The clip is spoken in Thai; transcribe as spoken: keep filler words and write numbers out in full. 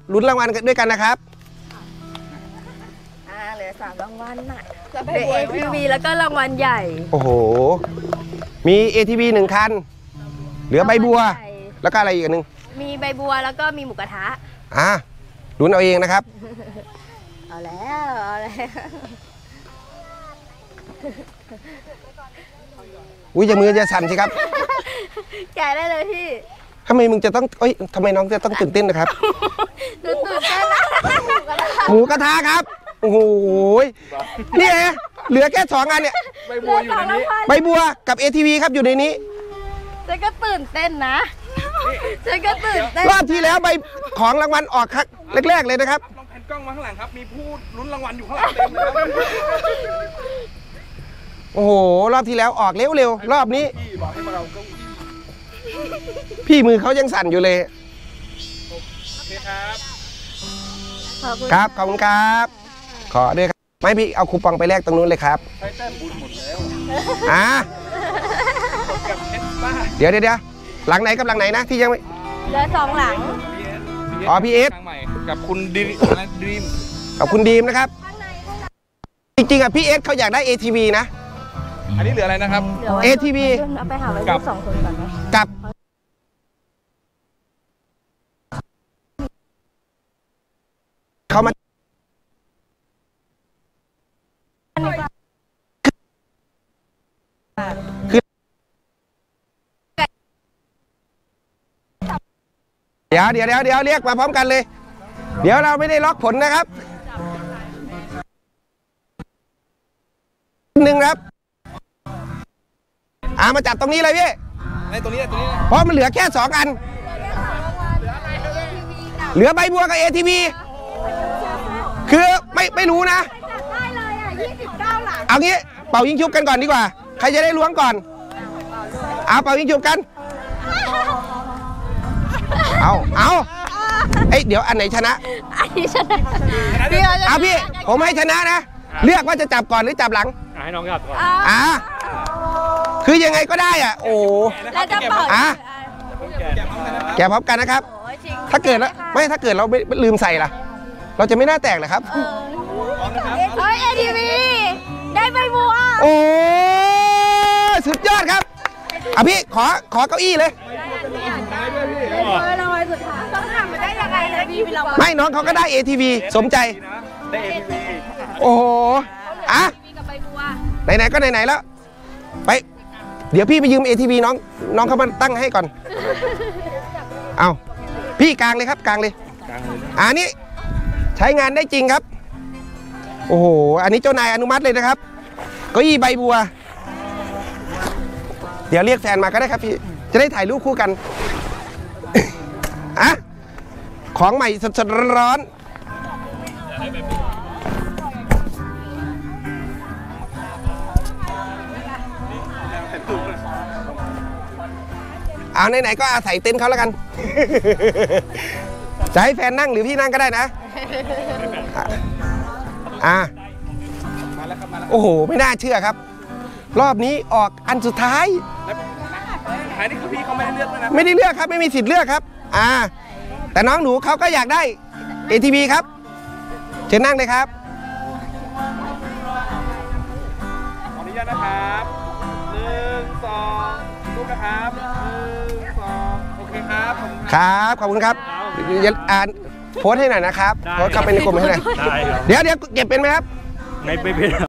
ลุ้นรางวัลด้วยกันนะครับอ่าเหลือสามรางวัลน่ะเป็น เอ ที วี แล้วก็รางวัลใหญ่โอ้โหมี เอ ที วี หนึ่งคันเหลือใบบัวแล้วก็อะไรอีกอันนึงมีใบบัวแล้วก็มีหมูกระทะอ่ะลุ้นเอาเองนะครับเอาแล้วเอาแล้วอุ้ยจะมือจะสั่นสิครับแกะได้เลยพี่ทำไมมึงจะต้องเอ้ยทำไมน้องจะต้องตื่นเต้นนะครับตื่นเต้นนะหมูกระทะครับโอ้โหนี่ไงเหลือแค่สองอันเนี่ยใบบัวอยู่ในนี้ใบบัวกับ เอ ที วี ครับอยู่ในนี้ฉันก็ตื่นเต้นนะฉันก็ตื่นเต้นรอบที่แล้วใบของรางวัลออกครั้งแรกๆเลยนะครับลองแผ่นกล้องมาข้างหลังครับมีผู้ลุ้นรางวัลอยู่ข้างหลังเต็มเลยโอ้โหรอบที่แล้วออกเร็วๆรอบนี้พี่บอกให้มาเราก็พี่มือเขายังสั่นอยู่เลยโอเคครับครับขอบคุณครับขอด้วยครับไม่พี่เอาคูปองไปแลกตรงนู้นเลยครับใช้แต้มบุญหมดแล้วอ่ากับเพชรบ้าเดี๋ยวเดี๋ยวหลังไหนกับหลังไหนนะที่ยังไม่เหลือสองหลังอ๋อพี่เอสกับคุณดีดีมขอบคุณดีมนะครับจริงๆอ่ะพี่เอสเขาอยากได้ เอ ที วี นะอันนี้เหลืออะไรนะครับเอ ที วีเอาไปหาไว้กับสองคนก่อนไหมกับเขามาคือเดี๋ยวเดี๋ยวเดี๋ยวเดี๋ยวเรียกมาพร้อมกันเลยเดี๋ยวเราไม่ได้ล็อกผลนะครับหนึ่งครับอ่ามาจัดตรงนี้เลยพี่ในตรงนี้ตรงนี้เพราะมันเหลือแค่สองอันเหลือใบบัวกับ เอ ที วี คือไม่ไม่รู้นะได้เลยอ่ะยี่สิบเก้าหลังเอางี้เป่ายิงชุบกันก่อนดีกว่าใครจะได้ล้วงก่อนเอาเป่ายิงชุบกันเอาเอาเอ้ยเดี๋ยวอันไหนชนะอันนี้ชนะเอาพี่ผมให้ชนะนะเลือกว่าจะจับก่อนหรือจับหลังให้น้องจับก่อนอ่าคือยังไงก็ได้อ่ะโอ้แล้วจะเป่าอ่ะแกะพร้อมกันนะครับถ้าเกิดแล้วไม่ถ้าเกิดเราไม่ลืมใส่ล่ะเราจะไม่น่าแตกเลยครับเฮ้ย เอ ที วี ได้ใบบัวโอ้สุดยอดครับอ่ะพี่ขอขอเก้าอี้เลยรางวัลสุดท้ายต้องทำมาได้ยังไงเลยพี่ไม่น้องเขาก็ได้ เอ ที วี สมใจได้ เอ ที วีโอ้โหอ่ะไหนๆก็ไหนๆแล้วไปเดี๋ยวพี่ไปยืม เอ ที วี น้องน้องเขามาตั้งให้ก่อนเอาพี่กลางเลยครับกลางเลยอันนี้ใช้งานได้จริงครับโอ้โหอันนี้เจ้านายอนุมัติเลยนะครับเก้าอี้ใบบัวเดี๋ยวเรียกแฟนมาก็ได้ครับพี่จะได้ถ่ายรูปคู่กันอะของใหม่สดๆร้อนเอาไหนๆก็อาศัยเต็นท์เขาแล้วกันจะให้แฟนนั่งหรือพี่นั่งก็ได้นะอ่าโอ้โหไม่น่าเชื่อครับรอบนี้ออกอันสุดท้ายอันนี้คือพี่เขาไม่ได้เลือกนะไม่ได้เลือกครับไม่มีสิทธิ์เลือกครับอ่าแต่น้องหนูเขาก็อยากได้ เอ ที วี ครับเชิญนั่งเลยครับขออนุญาตนะครับหนึ่งสองรูปนะครับหนึ่งสองโอเคครับครับขอบคุณครับอ่านโพสให้หน่อยนะครับโพสเข้าไปในกลุ่มให้หน่อยเดี๋ยวเดี๋ยวเก็บเป็นไหมครับไม่เป็น